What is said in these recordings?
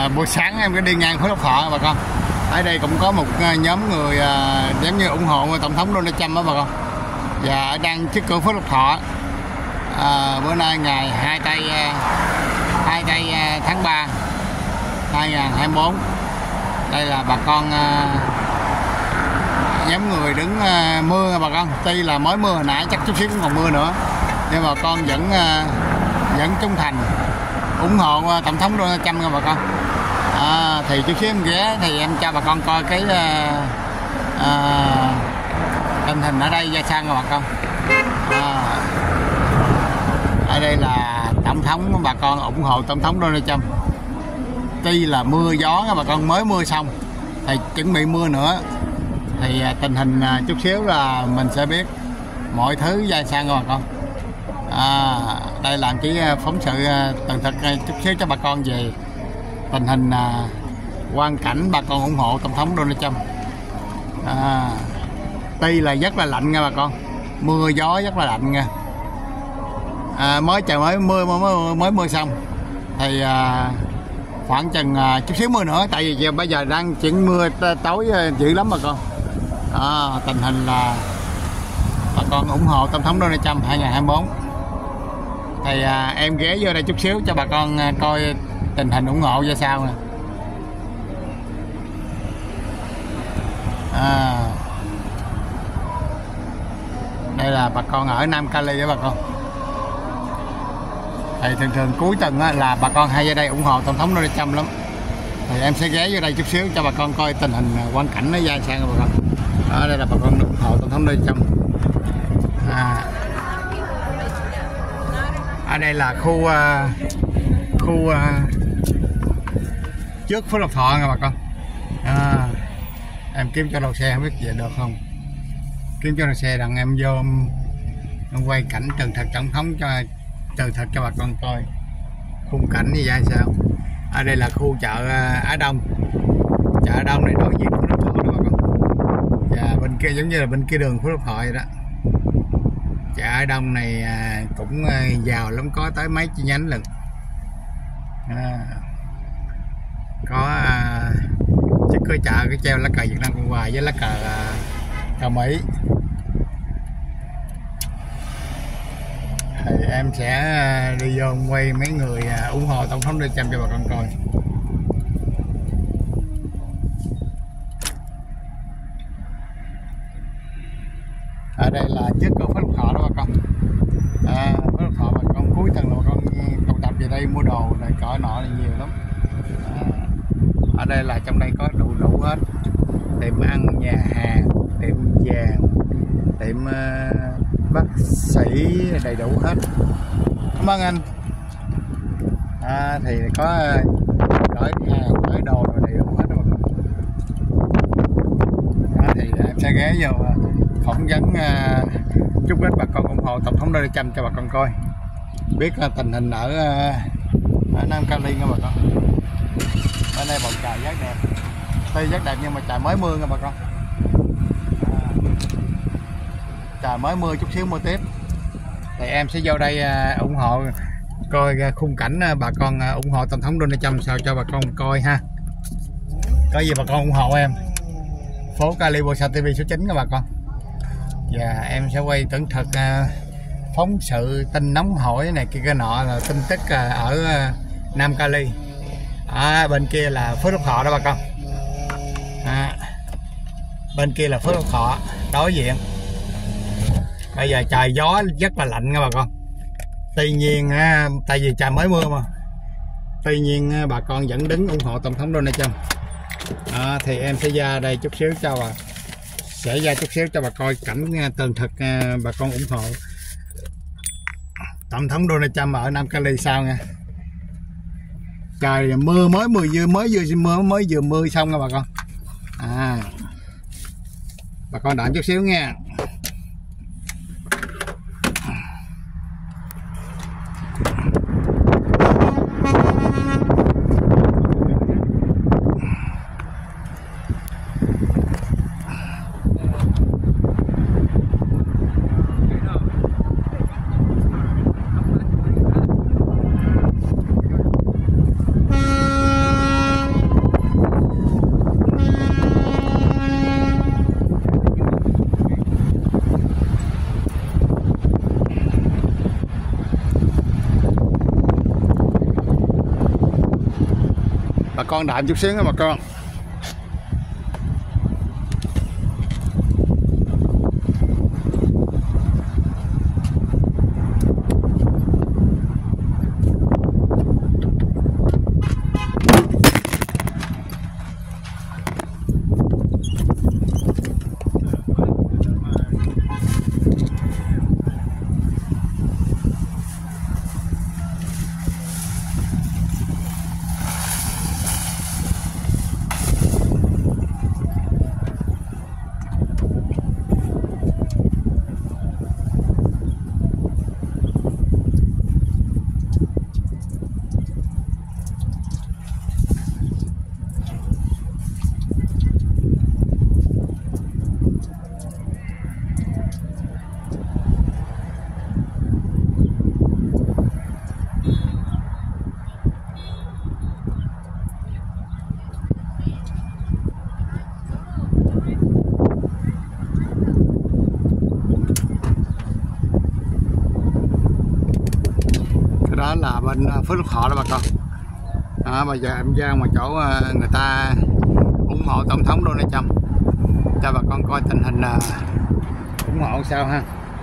buổi sáng em có đi ngang Phước Lộc Thọ bà con. Ở đây cũng có một nhóm người giống như ủng hộ Tổng thống Donald Trump đó bà con. Và ở đang trước cửa Phước Lộc Thọ. Bữa nay ngày 2 tây tháng 3 2024. Đây là bà con nhóm người đứng mưa bà con. Tuy là mới mưa hồi nãy, chắc chút xíu cũng còn mưa nữa, nhưng mà con vẫn trung thành ủng hộ Tổng thống Donald Trump nha bà con. Thì chút xíu em ghé thì em cho bà con coi cái tình hình ở đây ra sao nha bà con. Ở đây là Tổng thống, bà con ủng hộ Tổng thống Donald Trump. Tuy là mưa gió nha bà con, mới mưa xong thì chuẩn bị mưa nữa, thì tình hình chút xíu là mình sẽ biết mọi thứ ra sao nha bà con. Đây là chỉ phóng sự tường thực chút xíu cho bà con về tình hình quang cảnh bà con ủng hộ Tổng thống Donald Trump. Tuy là rất là lạnh nha bà con, mưa gió rất là lạnh nha. Mới mưa xong thì khoảng chừng chút xíu mưa nữa, tại vì bây giờ đang chuyển mưa tối dữ lắm bà con. Tình hình là bà con ủng hộ Tổng thống Donald Trump 2024. Thì em ghé vô đây chút xíu cho bà con coi tình hình ủng hộ ra sao nè. Đây là bà con ở Nam Cali đó bà con. Thì thường cuối tuần là bà con hay ra đây ủng hộ Tổng thống Donald Trump lắm. Thì em sẽ ghé vô đây chút xíu cho bà con coi tình hình quang cảnh nó ra sao bà con. Đây là bà con ủng hộ Tổng thống Donald Trump. Ở đây là khu trước Phước Lộc Thọ nha bà con. Em kiếm cho đầu xe không biết về được không, kiếm cho đầu xe đặng em vô em quay cảnh tường thật Tổng thống cho bà con coi khung cảnh như vậy sao. Ở đây là khu chợ Á Đông. Chợ Á Đông này đối diện Phước Lộc Thọ đó bà con. Và bên kia giống như là bên kia đường Phước Lộc Thọ vậy đó. Chợ Á Đông này cũng giàu lắm, có tới mấy chi nhánh lần. Có trước cửa chợ cái treo lá cờ Việt Nam Cộng Hòa với lá cờ Mỹ. Thì em sẽ đi vô quay mấy người ủng hộ Tổng thống Donald Trump cho bà con coi. Ở đây là trước cửa Phước Lộc Thọ đó bà con. Phước Lộc Thọ bà con cuối tuần là bà con tụ tập về đây mua đồ này cỡ nọ là nhiều lắm. Ở đây là trong đây có đủ hết, tiệm ăn, nhà hàng, tiệm vàng, tiệm bác sĩ, đầy đủ hết. Cảm ơn anh. Thì có gửi hàng, gửi đồ rồi đầy đủ hết rồi. Thì em sẽ ghé vô phỏng vấn chúc ít bà con ủng hộ Tổng thống Donald Trump cho bà con coi, biết tình hình ở Nam Cali nha bà con. Ở đây bầu trời rất đẹp, tuy rất đẹp nhưng mà trời mới mưa nha bà con. Trời mới mưa, chút xíu mưa tiếp. Thì em sẽ vô đây ủng hộ coi khung cảnh bà con ủng hộ Tổng thống Donald Trump sao cho bà con coi ha. Có gì bà con ủng hộ em. Phố Cali Bosa TV số 9 nha bà con. Và em sẽ quay tường thực phóng sự tin nóng hổi này kia cái nọ, là tin tức ở Nam Cali. Bên kia là Phước Lộc Thọ đó bà con. Bên kia là Phước Lộc Thọ đối diện. Bây giờ trời gió rất là lạnh nha bà con. Tuy nhiên tại vì trời mới mưa mà, tuy nhiên bà con vẫn đứng ủng hộ Tổng thống Donald Trump. Thì em sẽ ra đây chút xíu cho bà coi cảnh tường thực bà con ủng hộ Tổng thống Donald Trump ở Nam Cali sao nha. Trời mưa mới vừa mưa xong nha bà con. Bà con đợi chút xíu nha. Bà con đạm chút xíu nha bà con. Đó là bên Phước Lộc Thọ đó bà con. Bây giờ em ra ngoài chỗ người ta ủng hộ tổng thống Donald Trump cho bà con coi tình hình ủng hộ sao ha.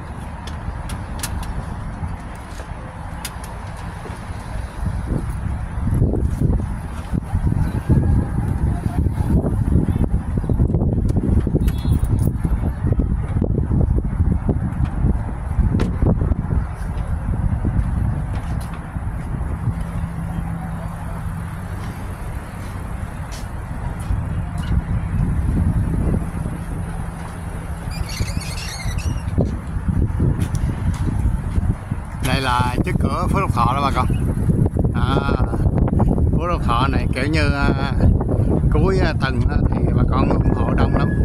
Đây là trước cửa Phước Lộc Thọ đó bà con. Phước Lộc Thọ này kiểu như cuối tuần thì bà con ủng hộ đông lắm.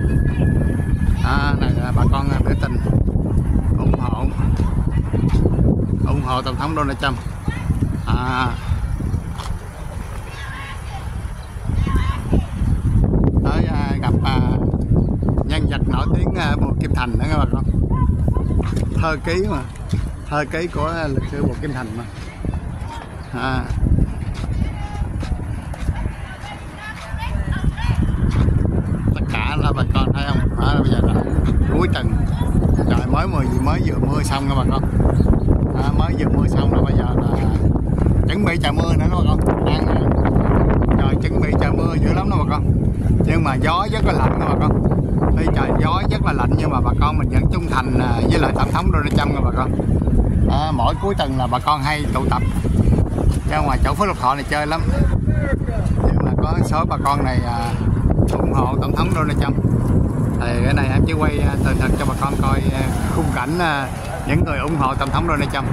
Này là bà con biểu tình ủng hộ tổng thống Donald Trump. Tới gặp nhân vật nổi tiếng Bùi Kim Thành đó các bà con. Thơ ký của lịch sử Bùi Kim Thành mà. Tất cả là bà con thấy không? Bây giờ là cuối tuần, trời mới vừa mưa xong các bà con. Mới vừa mưa xong rồi, bây giờ là chuẩn bị trời mưa nữa đó bà con. Trời chuẩn bị trời mưa dữ lắm đó bà con. Nhưng mà gió rất là lạnh đó bà con. Tuy trời gió rất là lạnh nhưng mà bà con mình vẫn trung thành với lại tổng thống Donald Trump nha bà con. Mỗi cuối tuần là bà con hay tụ tập ra ngoài chỗ Phước Lộc Thọ này chơi lắm. Nhưng mà có số bà con này ủng hộ tổng thống Donald Trump. Thì cái này em chỉ quay tường thuật cho bà con coi khung cảnh những người ủng hộ tổng thống Donald Trump.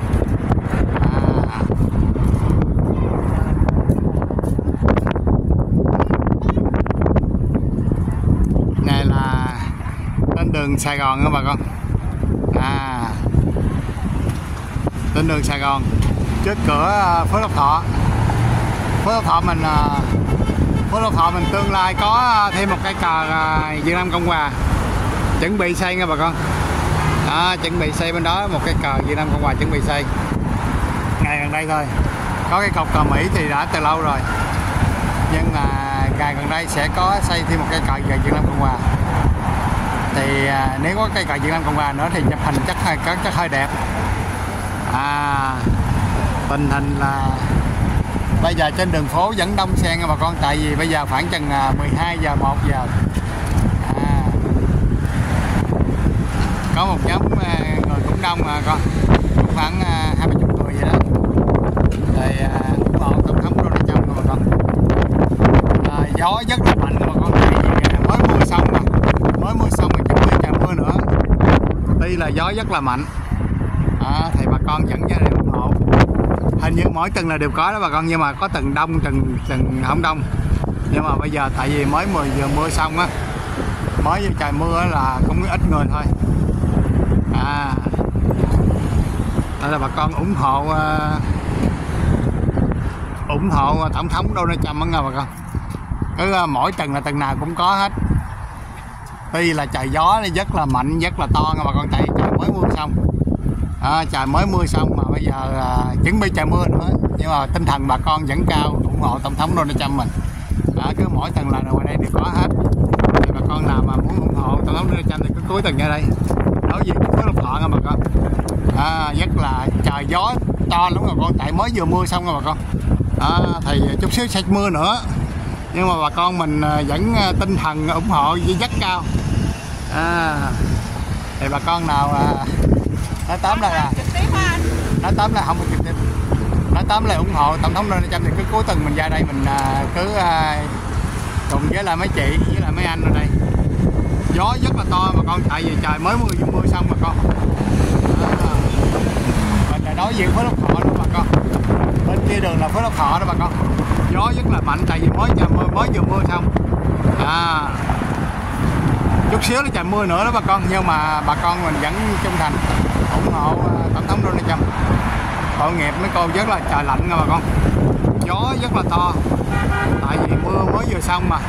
Này là trên đường Sài Gòn đó bà con. Trên đường Sài Gòn trước cửa Phước Lộc Thọ. Phước Lộc Thọ mình tương lai có thêm một cái cờ Việt Nam Cộng Hòa chuẩn bị xây nha bà con. Chuẩn bị xây bên đó một cái cờ Việt Nam Cộng Hòa chuẩn bị xây ngày gần đây thôi. Có cái cột cờ Mỹ thì đã từ lâu rồi, nhưng mà ngày gần đây sẽ có xây thêm một cái cờ Việt Nam Cộng Hòa. Thì nếu có cây cờ Việt Nam Cộng Hòa nữa thì chụp hình chắc hơi đẹp. Tình hình là bây giờ trên đường phố vẫn đông xe nha bà con, tại vì bây giờ khoảng chừng 12 giờ 1 giờ. Có một nhóm người cũng đông mà con, khoảng 20 người vậy đó. Thì ủng hộ tổng thống Donald Trump nha bà con. Gió rất là mạnh nha bà con, mới mưa xong mà chuẩn bị trời mưa nữa. Tuy là gió rất là mạnh, thì bà con vẫn gia đình ủng hộ. Hình như mỗi tuần là đều có đó bà con, nhưng mà có tuần đông, tuần không đông. Nhưng mà bây giờ tại vì mới vừa mưa xong á, mới vừa trời mưa là cũng ít người thôi. Đây là bà con ủng hộ tổng thống Donald Trump nha bà con. Cứ mỗi tuần là tuần nào cũng có hết. Tuy là trời gió rất là mạnh, rất là to nha bà con, tại trời mới mưa xong. Trời mới mưa xong mà bây giờ chuẩn bị trời mưa nữa, nhưng mà tinh thần bà con vẫn cao, ủng hộ tổng thống Donald Trump mình. Cứ mỗi tuần là ngoài đây đều có hết. Thì bà con nào mà muốn ủng hộ tổng thống Donald Trump thì cứ cuối tuần ra đây. Đối với Phước Lộc Thọ nha bà con. Rất là trời gió to lắm rồi con, tại mới vừa mưa xong rồi bà con. Thì chút xíu sẽ mưa nữa, nhưng mà bà con mình vẫn tinh thần ủng hộ rất cao. Thì bà con nào nói tóm lại không được trực tiếp, nói tóm lại ủng hộ tổng thống Donald Trump thì cứ cuối tuần mình ra đây mình cứ cùng với là mấy chị với là mấy anh ở đây. Gió rất là to bà con, tại vì trời mới mưa xong bà con. Mình là đối diện Phước Lộc Thọ đó bà con, bên kia đường là Phước Lộc Thọ đó bà con. Gió rất là mạnh tại vì mới vừa mưa xong. Chút xíu là trời mưa nữa đó bà con, nhưng mà bà con mình vẫn trung thành ủng hộ tổng thống Donald Trump. Tội nghiệp mấy cô, rất là trời lạnh nha bà con, gió rất là to tại vì mưa mới vừa xong mà.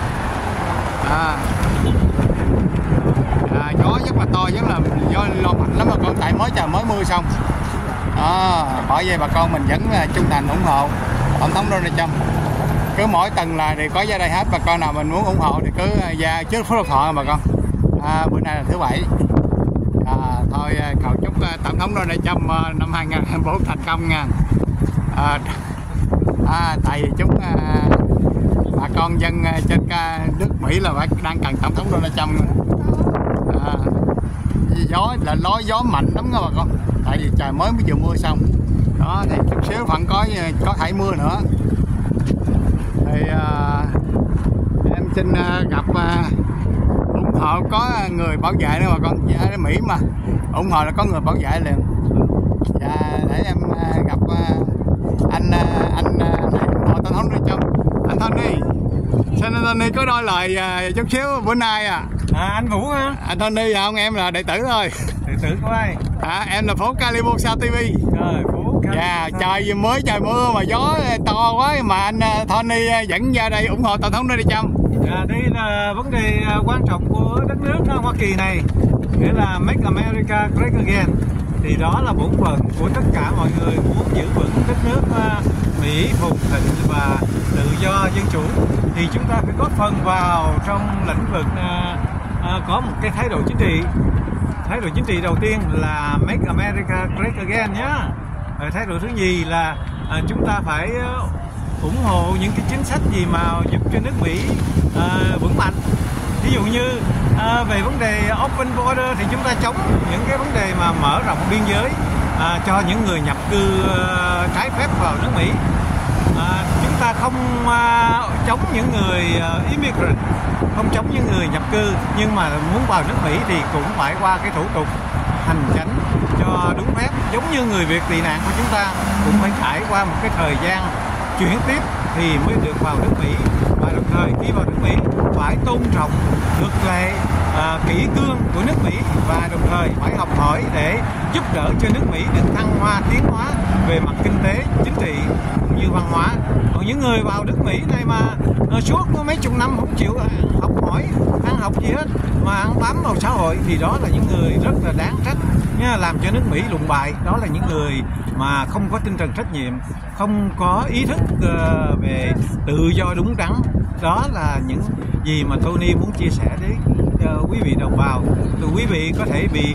Gió rất là to, rất là gió lo mạnh lắm bà con, tại trời mới mưa xong. Bởi vậy bà con mình vẫn trung thành ủng hộ tổng thống Donald Trump. Cứ mỗi tuần là đều có ra đây hết. Bà con nào mình muốn ủng hộ thì cứ ra trước Phước Lộc Thọ bà con. Bữa nay là thứ Bảy. Thôi cầu chúc tổng thống Donald Trump năm 2024 thành công nha. Tại vì chúc bà con dân trên nước Mỹ là đang cần tổng thống Donald Trump. Gió mạnh lắm nha bà con, tại vì trời mới vừa mưa xong đó, thì chút xíu vẫn có thể mưa nữa. Thì em xin gặp ủng hộ có người bảo vệ nữa bà con, ở Mỹ mà ủng hộ là có người bảo vệ liền. Để em gặp anh này ủng hộ tổng thống Donald Trump, anh Tony. Xin anh Tony có đôi lời chút xíu bữa nay anh Vũ hả? Anh Tony không, em là đệ tử thôi. Đệ tử của ai? Em là phố Calibo Sao TV. Phố Calibo. Trời mưa mà gió to quá mà anh Tony dẫn ra đây ủng hộ tổng thống Donald Trump. Đây là vấn đề quan trọng của đất nước Hoa Kỳ này, nghĩa là Make America Great Again. Thì đó là bổn phận của tất cả mọi người muốn giữ vững đất nước Mỹ phồn thịnh và tự do dân chủ, thì chúng ta phải góp phần vào trong lĩnh vực có một cái thái độ chính trị. Thái độ chính trị đầu tiên là Make America Great Again nhá. Thái độ thứ nhì là chúng ta phải ủng hộ những cái chính sách gì mà giúp cho nước Mỹ vững mạnh. Ví dụ như về vấn đề open border thì chúng ta chống những cái vấn đề mà mở rộng biên giới cho những người nhập cư trái phép vào nước Mỹ. Chúng ta không chống những người immigrant, không chống những người nhập cư, nhưng mà muốn vào nước Mỹ thì cũng phải qua cái thủ tục hành chánh cho đúng phép, giống như người Việt tị nạn của chúng ta cũng phải trải qua một cái thời gian chuyển tiếp thì mới được vào nước Mỹ. Và đồng thời khi vào nước Mỹ phải tôn trọng luật lệ kỷ cương của nước Mỹ, và đồng thời phải học hỏi để giúp đỡ cho nước Mỹ được thăng hoa tiến hóa về mặt kinh tế, chính trị cũng như văn hóa. Còn những người vào nước Mỹ này mà suốt mấy chục năm không chịu học hỏi, ăn học gì hết mà ăn bám vào xã hội thì đó là những người rất là đáng trách nha, làm cho nước Mỹ lụng bại. Đó là những người mà không có tinh thần trách nhiệm, không có ý thức về tự do đúng đắn. Đó là những gì mà Tony muốn chia sẻ đến quý vị đồng bào. Từ quý vị có thể bị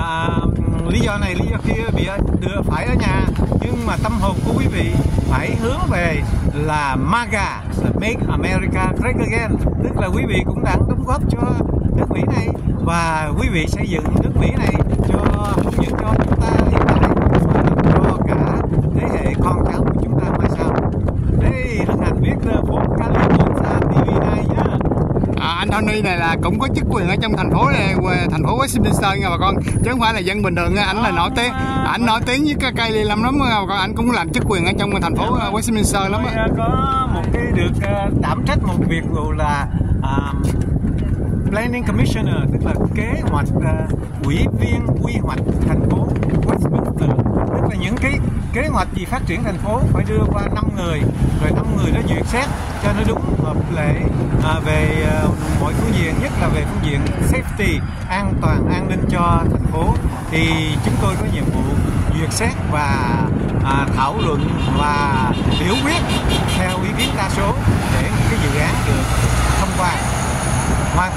lý do này lý do kia bị phải ở nhà, nhưng mà tâm hồn của quý vị phải hướng về là MAGA, là Make America Great Again, tức là quý vị cũng đang đóng góp cho nước Mỹ này, và quý vị xây dựng nước Mỹ này cho không những cho chúng ta hiện tại mà cho cả thế hệ con cháu của chúng ta mai sau. Đây Hân Hạnh viết phố Calibo TV này nhá. Anh Tony này là cũng có chức quyền ở trong thành phố này, thành phố Westminster nha bà con, chứ không phải là dân bình thường. Ảnh là nổi tiếng, ảnh nổi tiếng với cái cây lắm bà con. Ảnh cũng làm chức quyền ở trong thành phố Westminster lắm á. Có một cái được đảm trách một việc vụ là Planning Commissioner, tức là kế hoạch ủy viên quy hoạch thành phố Westminster, tức là những cái kế hoạch gì phát triển thành phố phải đưa qua 5 người, rồi 5 người đó duyệt xét cho nó đúng hợp lệ về mọi phương diện, nhất là về phương diện safety, an toàn an ninh cho thành phố. Thì chúng tôi có nhiệm vụ duyệt xét và thảo luận và biểu quyết theo ý kiến đa số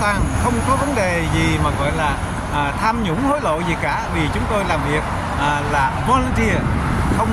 toàn, không có vấn đề gì mà gọi là tham nhũng hối lộ gì cả, vì chúng tôi làm việc là volunteer, không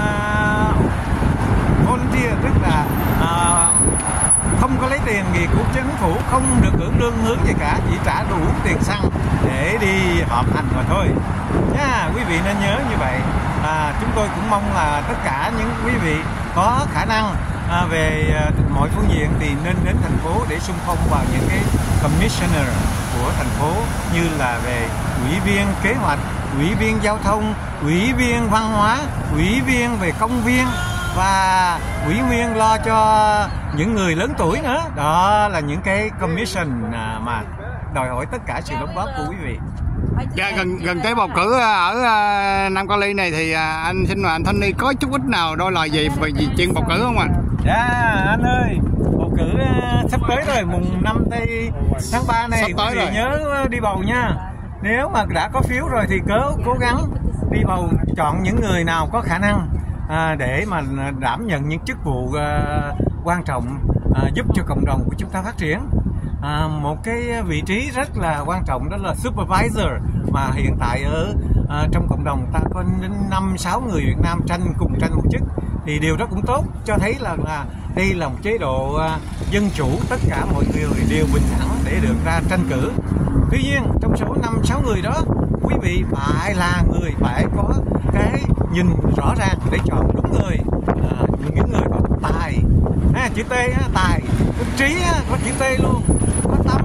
volunteer tức là không có lấy tiền gì của chính phủ, không được hưởng lương hướng gì cả, chỉ trả đủ tiền xăng để đi họp hành mà thôi nha. Quý vị nên nhớ như vậy. Chúng tôi cũng mong là tất cả những quý vị có khả năng về mọi phương diện thì nên đến thành phố để xung phong vào những cái commissioner của thành phố, như là về ủy viên kế hoạch, ủy viên giao thông, ủy viên văn hóa, ủy viên về công viên và ủy viên lo cho những người lớn tuổi nữa. Đó là những cái commission mà đòi hỏi tất cả sự đóng góp của quý vị. Dạ, gần tới bầu cử ở Nam Cali này thì anh xin mời anh Tony có chút ít nào đôi lời gì về chuyện bầu cử không ạ? Dạ anh ơi, bầu cử sắp tới rồi, mùng 5 tháng 3 này quý vị nhớ đi bầu nha. Nếu mà đã có phiếu rồi thì cố gắng đi bầu, chọn những người nào có khả năng để mà đảm nhận những chức vụ quan trọng giúp cho cộng đồng của chúng ta phát triển. Một cái vị trí rất là quan trọng đó là supervisor, mà hiện tại ở trong cộng đồng ta có đến 5-6 người Việt Nam cùng tranh một chức, thì điều đó cũng tốt, cho thấy là đây là một chế độ dân chủ, tất cả mọi người đều bình đẳng để được ra tranh cử. Tuy nhiên trong số 5-6 người đó, quý vị phải là người phải có cái nhìn rõ ràng để chọn đúng người, những người có tài, chữ T tài, có trí có chữ T luôn, có tâm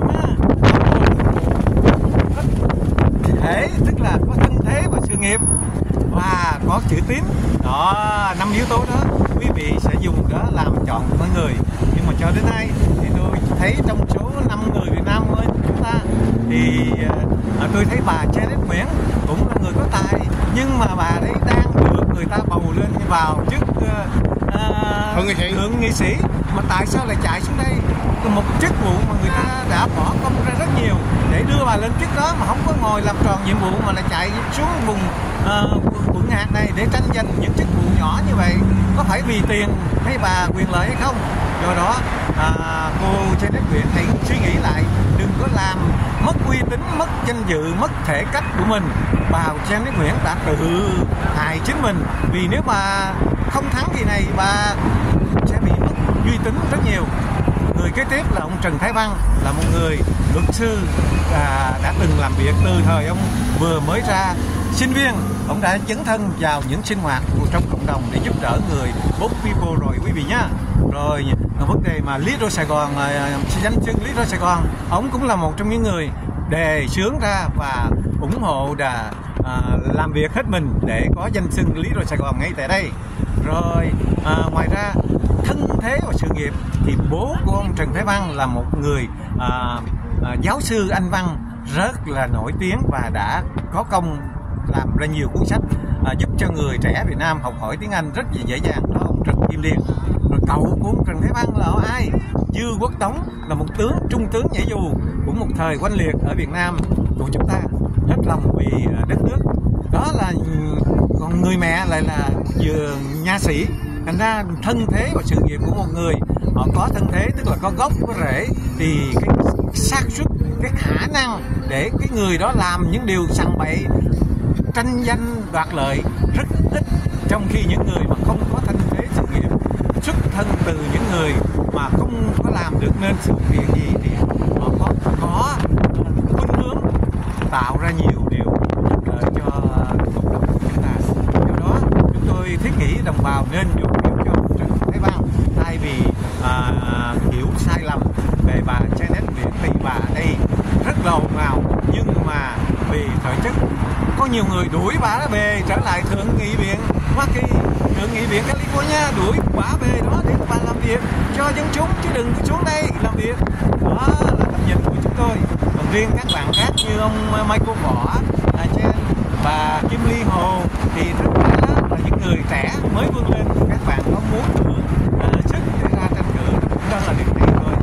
có thể, tức là có thân thế và sự nghiệp, và có chữ tín. Đó, 5 yếu tố đó quý vị sẽ dùng đó làm chọn mọi người. Nhưng mà cho đến nay thì tôi thấy trong số 5 người Việt Nam của chúng ta thì tôi thấy bà Janet Nguyễn cũng là người có tài, nhưng mà bà đấy đang được người ta bầu lên vào chức thượng nghị sĩ, mà tại sao lại chạy xuống đây? Một chức vụ mà người ta đã bỏ công ra rất nhiều để đưa bà lên chức đó, mà không có ngồi làm tròn nhiệm vụ mà lại chạy xuống vùng quận hạt này để tranh giành những chức vụ nhỏ như vậy, có phải vì tiền hay bà quyền lợi hay không? Do đó cô Janet Nguyễn hãy suy nghĩ lại, đừng có làm mất uy tín, mất danh dự, mất thể cách của mình. Bà Janet Nguyễn đã tự hại chính mình, vì nếu bà không thắng kỳ này bà sẽ bị mất uy tín rất nhiều. Người kế tiếp là ông Trần Thái Văn, là một người luật sư đã từng làm việc từ thời ông vừa mới ra sinh viên. Ông đã dấn thân vào những sinh hoạt trong cộng đồng để giúp đỡ người poor people rồi quý vị nhá. Rồi vấn đề mà Little Sài Gòn, danh xưng Little Sài Gòn, ông cũng là một trong những người đề xướng ra và ủng hộ làm việc hết mình để có danh xưng Little Sài Gòn ngay tại đây. Rồi ngoài ra thân thế và sự nghiệp thì bố của ông Trần Thái Văn là một người giáo sư Anh văn rất là nổi tiếng và đã có công làm ra nhiều cuốn sách giúp cho người trẻ Việt Nam học hỏi tiếng Anh rất là dễ dàng. Đó ông Trần Kim Liên. Rồi cậu của ông Trần Thái Văn là ai? Dư Quốc Tống, là một trung tướng nhảy dù cũng một thời oanh liệt ở Việt Nam của chúng ta, hết lòng vì đất nước. Đó là còn người mẹ lại là vừa nha sĩ. Thành ra thân thế và sự nghiệp của một người, họ có thân thế tức là có gốc có rễ, thì cái xác suất, cái khả năng để cái người đó làm những điều sằng bậy, tranh danh đoạt lợi rất ít, trong khi những người mà không có thân thế sự nghiệp, xuất thân từ những người mà không có làm được nên sự việc gì thì họ có khuynh hướng tạo ra nhiều điều rất lợi cho cộng đồng của chúng ta. Do đó chúng tôi thiết nghĩ đồng bào nên dùng phiếu cho Trần Thái Văn thay vì hiểu sai lầm về bà Janet Nguyễn, vì bà đây rất là ồn ào, nhưng mà vì thời chức có nhiều người đuổi bà đã về trở lại Thượng nghị viện Hoa Kỳ, Thượng nghị viện California, đuổi bà về đó để bà làm việc cho dân chúng, chứ đừng có xuống đây làm việc. Đó là tầm nhìn của chúng tôi. Còn riêng các bạn khác như ông Michael Võ, Jen và Kim Ly Hồ thì rất là những người trẻ mới vươn lên, các bạn có muốn thử sức để ra tranh cử cũng đó là điều này thôi.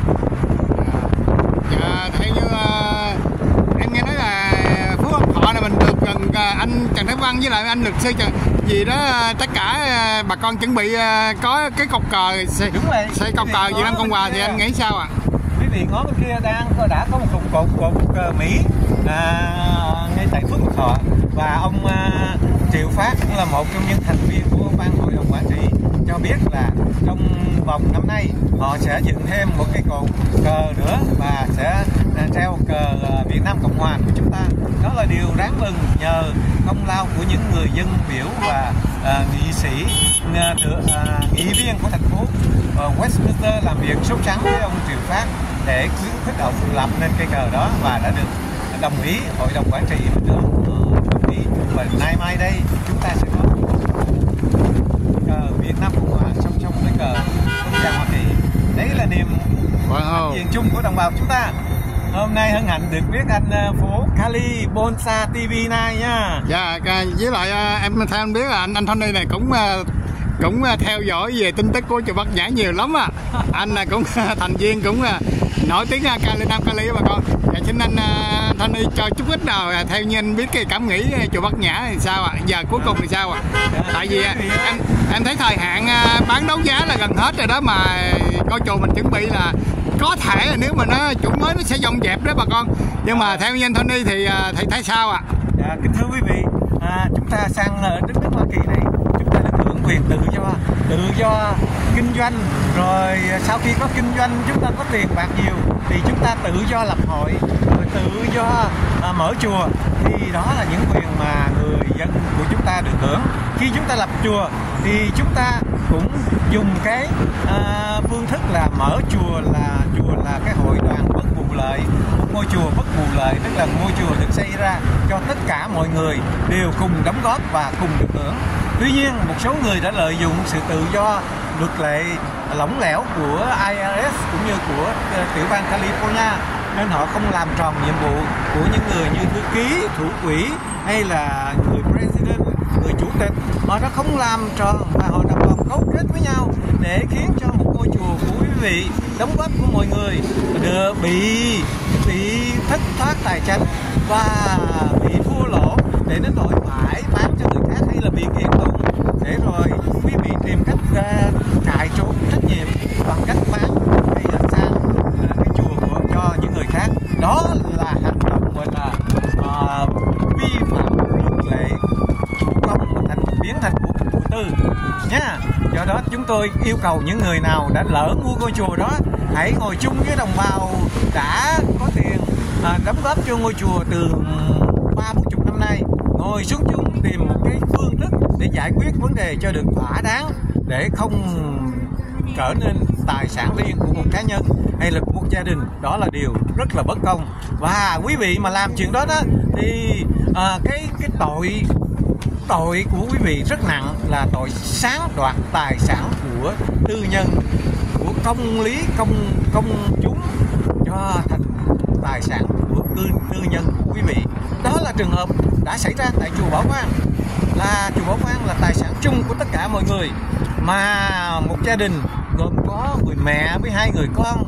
Theo như em nghe nói là Phú Quốc Thọ là mình được gần anh Trần Thái Văn với lại anh luật sư gì đó, tất cả bà con chuẩn bị có cái cột cờ, xây cột cờ Việt Nam Cộng Hòa, thì anh nghĩ sao ạ? vị ngó bên kia đã có một cột cờ Mỹ ngay tại Phước Lộc Thọ, và ông Triệu Phát cũng là một trong những thành viên của ban hội đồng quản trị cho biết là trong vòng năm nay họ sẽ dựng thêm một cái cột cờ nữa và sẽ treo cờ Việt Nam Cộng Hòa của chúng ta. Đó là điều đáng mừng nhờ công lao của những người dân biểu và nghị sĩ, nghị viên của thành phố Westminster làm việc sốt sắng với ông Triệu Phát để khuyến khích ông lập nên cây cờ đó, và đã được đồng ý hội đồng quản trị đồng ý. Và nay mai đây chúng ta sẽ có cờ Việt Nam Cộng Hòa song song với cờ quốc gia Hoa Kỳ. Đấy là niềm hạnh diện chung của đồng bào chúng ta. Hôm nay hân hạnh được biết anh phố Kali Bonsa TV này nha. Dạ, với lại em theo anh biết là anh Tony này cũng theo dõi về tin tức của chùa Bát Nhã nhiều lắm à. Anh là cũng thành viên cũng nổi tiếng Kali Nam Kali bà con. Dạ, xin anh Tony cho chút ít nào theo như anh biết cái cảm nghĩ chùa Bát Nhã thì sao ạ? Giờ cuối cùng thì sao ạ? Tại vì em thấy thời hạn bán đấu giá là gần hết rồi đó, mà coi chùa mình chuẩn bị là có thể là nếu mà nó chủ mới nó sẽ dọn dẹp đó bà con. Nhưng mà theo như anh Tony thì thấy sao ạ? Dạ, kính thưa quý vị, chúng ta sang đất nước Hoa Kỳ này, chúng ta được hưởng quyền tự do kinh doanh. Rồi sau khi có kinh doanh, chúng ta có tiền bạc nhiều thì chúng ta tự do lập hội, rồi tự do mở chùa. Thì đó là những quyền mà người dân của chúng ta được hưởng. Khi chúng ta lập chùa thì chúng ta cũng dùng cái phương thức là mở chùa là cái hội đoàn bất bù lợi, một ngôi chùa bất bù lợi, tức là ngôi chùa được xây ra cho tất cả mọi người đều cùng đóng góp và cùng được hưởng. Tuy nhiên một số người đã lợi dụng sự tự do luật lệ lỏng lẻo của IRS cũng như của tiểu bang California, nên họ không làm tròn nhiệm vụ của những người như thư ký, thủ quỹ hay là người president, người chủ tịch. Họ đã không làm tròn và họ đã còn cấu kết với nhau để khiến cho một ngôi chùa của quý vị, đóng góp của mọi người bị thất thoát tài chính và bị thua lỗ, để đến nỗi phải bán cho người khác hay là bị kiện tụng, để rồi quý vị tìm cách cài trốn trách nhiệm bằng cách bán hay là sang cái chùa cho những người khác. Đó là hành động gọi là vi phạm luật lệ chủ công biến thành của chủ tư nha. Do đó chúng tôi yêu cầu những người nào đã lỡ mua ngôi chùa đó hãy ngồi chung với đồng bào đã có tiền đóng góp cho ngôi chùa từ 30-40 năm nay, ngồi xuống chung tìm một cái phương thức để giải quyết vấn đề cho được thỏa đáng, để không trở nên tài sản riêng của một cá nhân hay là của một gia đình. Đó là điều rất là bất công. Và quý vị mà làm chuyện đó thì cái tội của quý vị rất nặng, là tội sáng đoạt tài sản của tư nhân, của công lý công chúng cho thành tài sản của tư nhân của quý vị. Đó là trường hợp đã xảy ra tại chùa Bảo Quang. Chùa Bảo Quang là tài sản chung của tất cả mọi người, mà một gia đình gồm có người mẹ với 2 người con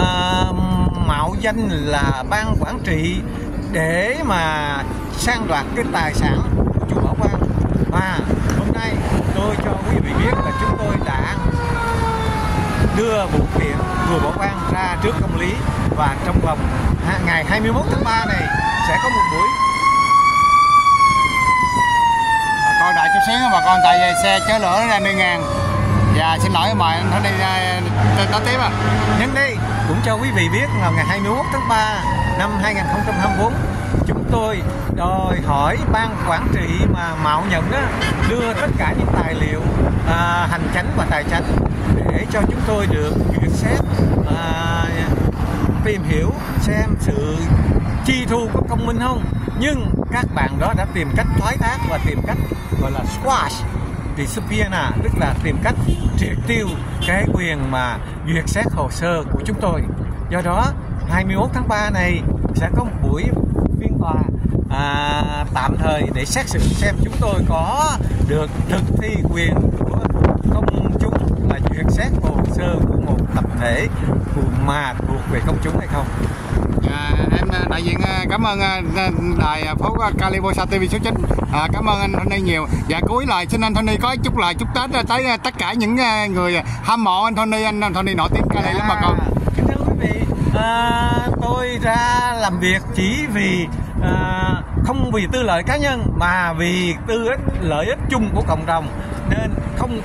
mạo danh là ban quản trị để mà sang đoạt cái tài sản của chùa Bảo Quang. Và hôm nay tôi cho quý vị biết là chúng tôi đã đưa vụ kiện chùa Bảo Quang ra trước công lý, và trong vòng ngày 21 tháng 3 này sẽ có một buổi. Coi đại chút xíu bà con, tại vì xe chở lửa nó ra 10.000. Và xin lỗi mời anh Tony nói tiếp ạ. Nhân đây cũng cho quý vị biết là ngày 21 tháng 3 năm 2024 chúng tôi đòi hỏi ban quản trị mà mạo nhận đó đưa tất cả những tài liệu hành chánh và tài chánh để cho chúng tôi được duyệt xét, tìm hiểu xem sự chi thu có công minh không. Nhưng các bạn đó đã tìm cách thoái thác và tìm cách gọi là squash the subpoena, tức là tìm cách triệt tiêu cái quyền mà duyệt xét hồ sơ của chúng tôi. Do đó 21 tháng 3 này sẽ có một buổi phiên tòa tạm thời để xét xử xem chúng tôi có được thực thi quyền của công chúng là duyệt xét hồ sơ của một tập thể mà thuộc về công chúng hay không. Em đại diện cảm ơn đài phố California TV số 9. Cảm ơn anh Tony nhiều. Và cuối lời xin anh Tony có chúc lời chúc Tết tới tất cả những người hâm mộ anh Tony nổi tiếng Cali lắm bà con. Kính thưa quý vị, tôi ra làm việc chỉ vì không vì tư lợi cá nhân mà vì lợi ích chung của cộng đồng, nên không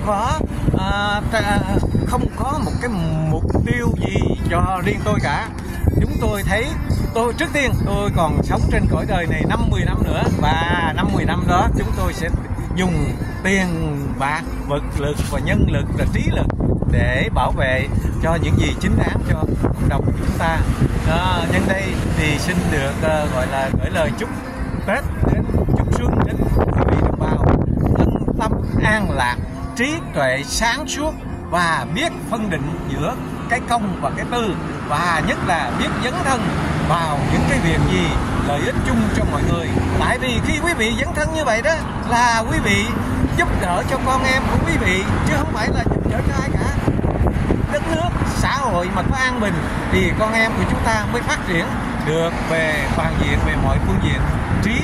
có một cái mục tiêu gì cho riêng tôi cả. Chúng tôi thấy trước tiên tôi còn sống trên cõi đời này 50 năm nữa, và 50 năm đó chúng tôi sẽ dùng tiền bạc, vật lực và nhân lực và trí lực để bảo vệ cho những gì chính đáng cho cộng đồng của chúng ta. Nhân đây thì xin được gọi là gửi lời chúc Tết đến, chúc xuân đến quý vị đồng bào, nhân tâm an lạc, trí tuệ sáng suốt và biết phân định giữa cái công và cái tư, và nhất là biết dấn thân vào những cái việc gì lợi ích chung cho mọi người. Tại vì khi quý vị dấn thân như vậy đó là quý vị giúp đỡ cho con em của quý vị, chứ không phải là giúp đỡ cho ai cả. Đất nước, xã hội mà có an bình thì con em của chúng ta mới phát triển được về toàn diện, về mọi phương diện, trí,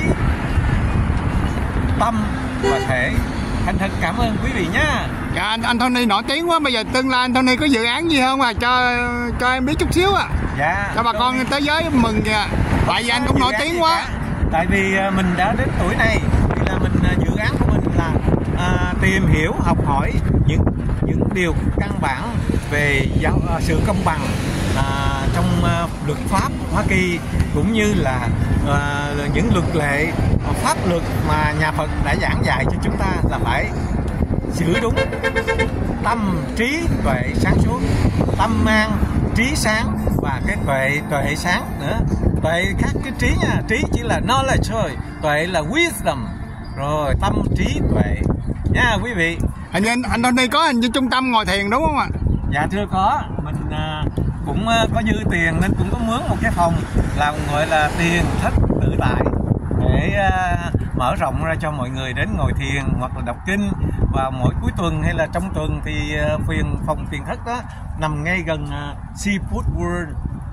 tâm và thể. Thành thật cảm ơn quý vị nhé. Dạ, anh Tony nổi tiếng quá, bây giờ tương lai anh Tony có dự án gì không cho em biết chút xíu Dạ, cho bà con tới giới mừng kìa. Tại vì anh cũng nổi tiếng quá. Tại vì mình đã đến tuổi này thì là mình dự án của mình là tìm hiểu, học hỏi những điều căn bản về sự công bằng trong luật pháp Hoa Kỳ, cũng như là những luật lệ pháp luật mà nhà Phật đã giảng dạy cho chúng ta là phải giữ đúng tâm trí tuệ sáng suốt, tâm mang trí sáng và cái tuệ sáng nữa. Tuệ khác cái trí nha, trí chỉ là knowledge thôi, tuệ là wisdom, rồi tâm trí tuệ nha quý vị. Hình như anh Tony có hình như trung tâm ngồi thiền đúng không ạ? Dạ thưa có, mình cũng có dư tiền nên cũng có mướn một cái phòng làm gọi là thiền thất tự tại để mở rộng ra cho mọi người đến ngồi thiền hoặc là đọc kinh. Và mỗi cuối tuần hay là trong tuần thì phòng thiền thất đó nằm ngay gần Seafood World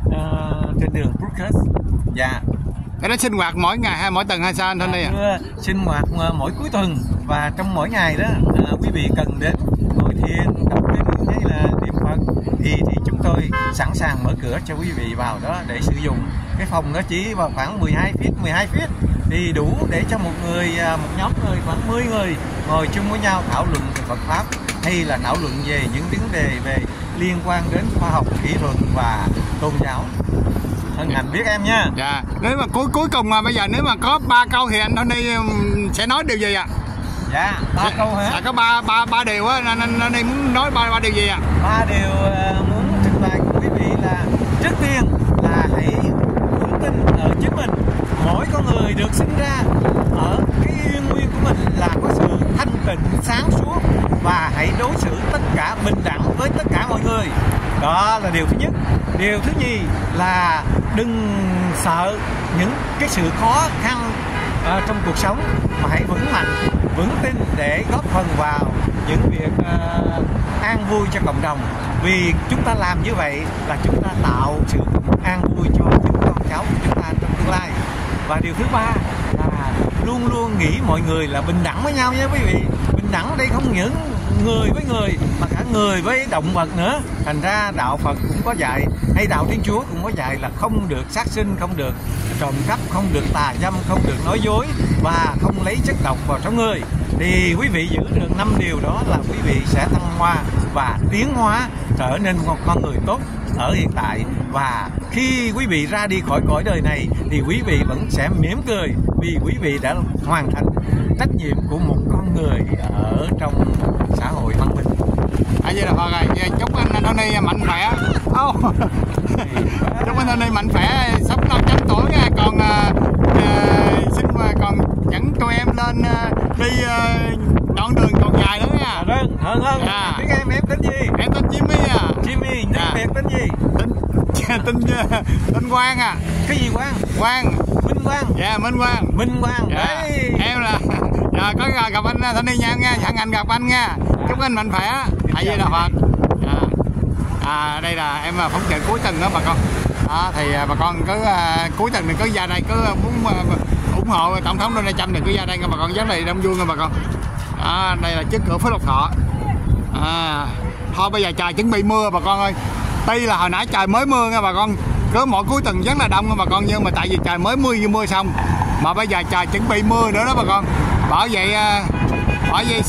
trên đường Brookhurst. Dạ. Cái đó sinh hoạt mỗi ngày hay mỗi tuần hay sao anh Tony ạ? Sinh hoạt mỗi cuối tuần, và trong mỗi ngày đó quý vị cần đến ngồi thiền, đọc kinh hay là niệm Phật thì chúng tôi sẵn sàng mở cửa cho quý vị vào đó để sử dụng. Cái phòng nó chỉ vào khoảng 12 feet thì đủ để cho một nhóm người khoảng 10 người ngồi chung với nhau thảo luận về Phật pháp, hay là thảo luận về những vấn đề về liên quan đến khoa học, kỹ thuật và tôn giáo. Hân hạnh biết em nha. Dạ. Nếu mà cuối cùng mà bây giờ nếu mà có 3 câu thì anh Tony sẽ nói điều gì ạ? Dạ, 3 câu hả? Dạ, có ba điều á, anh đi muốn nói ba điều gì ạ? 3 điều muốn trình bày của quý vị là trước tiên là hãy vững tin ở chính mình. Mỗi con người được sinh ra ở cái yên nguyên của mình là có sự thanh tịnh sáng suốt, và hãy đối xử tất cả bình đẳng với tất cả mọi người. Đó là điều thứ nhất. Điều thứ nhì là đừng sợ những cái sự khó khăn trong cuộc sống, mà hãy vững mạnh, vững tin để góp phần vào những việc an vui cho cộng đồng. Vì chúng ta làm như vậy là chúng ta tạo sự an vui cho những con cháu của chúng ta trong tương lai. Và điều thứ ba là luôn luôn nghĩ mọi người là bình đẳng với nhau nha quý vị. Bình đẳng ở đây không những người với người mà cả người với động vật nữa. Thành ra đạo Phật cũng có dạy, hay đạo Thiên Chúa cũng có dạy là không được sát sinh, không được trộm cắp, không được tà dâm, không được nói dối và không lấy chất độc vào trong người. Thì quý vị giữ được 5 điều đó là quý vị sẽ thăng hoa và tiến hóa trở nên một con người tốt ở hiện tại. Và khi quý vị ra đi khỏi cõi đời này thì quý vị vẫn sẽ mỉm cười, vì quý vị đã hoàn thành trách nhiệm của một con người ở trong xã hội văn minh. Vậy là rồi, chúc anh Tony mạnh khỏe. Chúc anh Tony mạnh khỏe, sống lâu 100 tuổi nha. Còn xin còn dẫn tụi em lên đi đoạn đường còn dài nữa nha. Hơn. Biết em tên gì? Em tên Jimmy à. Jimmy, Việt tên gì? Tên Quang à. Cái gì Quang? Quang. Minh Quang. Dạ, Minh Quang. Minh Quang. Dạ. Đấy. Em là có gặp anh Tony nha, hẳn anh gặp anh nha. Chúc anh mạnh khỏe. Tại vì là Phật. Đây là em phóng sự cuối tuần đó bà con. Thì bà con cứ cuối tuần này cứ ra đây, cứ muốn ủng hộ tổng thống Donald Trump thì cứ ra đây nha bà con, rất là đông vui nha bà con. Đây là trước cửa Phước Lộc Thọ. Thôi bây giờ trời chuẩn bị mưa bà con ơi. Tuy là hồi nãy trời mới mưa nha bà con, cứ mỗi cuối tuần rất là đông bà con, nhưng mà tại vì trời mới mưa xong mà bây giờ trời chuẩn bị mưa nữa đó bà con. Bởi vậy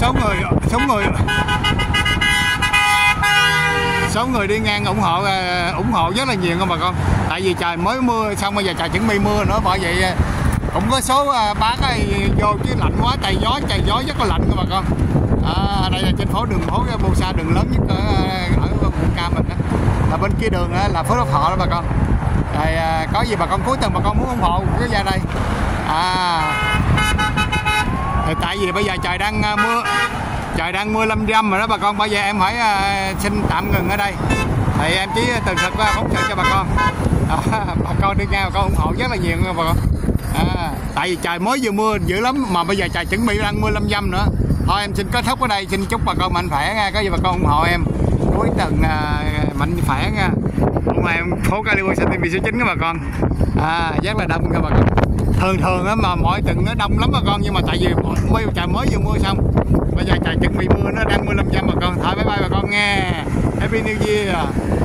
số người đi ngang ủng hộ rất là nhiều nha bà con. Tại vì trời mới mưa xong bây giờ trời chuẩn bị mưa nữa, bởi vậy cũng có số bán vô chứ lạnh quá, trời gió rất là lạnh nha bà con. Đây là trên đường phố Busa, đường lớn nhất ở vùng Ca mình đó. Là bên kia đường là phố Đức Thọ đó bà con. Rồi có gì bà con cuối tuần bà con muốn ủng hộ cứ ra đây. Tại vì bây giờ trời đang mưa lâm râm rồi đó bà con, bây giờ em phải xin tạm ngừng ở đây. Thì em chỉ tường thuật phóng sự cho bà con. Bà con đi ngang bà con ủng hộ rất là nhiều nha bà con. Tại vì trời mới vừa mưa dữ lắm mà bây giờ trời chuẩn bị đang mưa lâm dâm nữa. Thôi em xin kết thúc ở đây, xin chúc bà con mạnh khỏe nha. Có gì bà con ủng hộ em cuối tuần mạnh khỏe nha. Hôm nay em phố California TV số 9 các bà con. Rất là đông nha bà con. Thường mà mỗi tuần nó đông lắm bà con, nhưng mà tại vì trời mới vừa mưa xong, bây giờ trời chuẩn bị mưa, nó đang mưa lâm dâm bà con. Thôi bye bye bà con nghe. Happy New Year.